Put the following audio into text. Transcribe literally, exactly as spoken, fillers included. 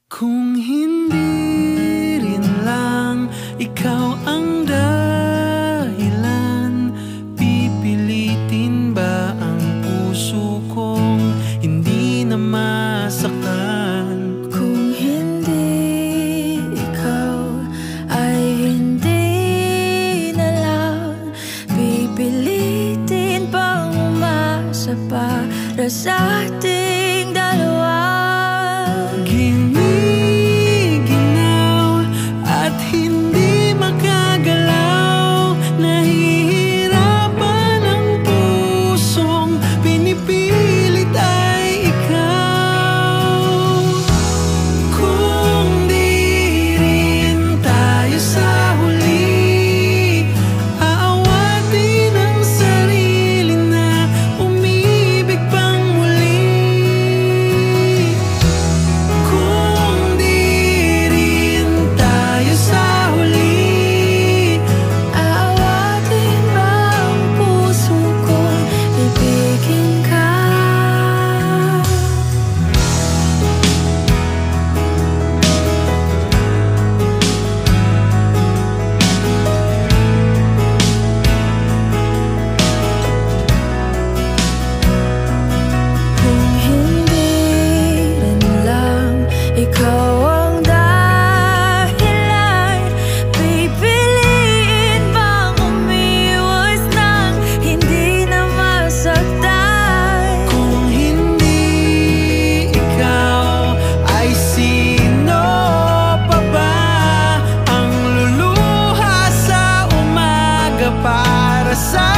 Kung hindi rin lang ikaw ang dahilan, pipilitin ba ang puso kong hindi na masaktan? Kung hindi ikaw ay hindi na lang, pipilitin bang umasa para sa ating dalawa? Ikaw ang dahilan, pipiliin bang umiwas nang hindi na masaktan? Kung hindi ikaw, ay sino pa ba ang luluha sa umaga para sa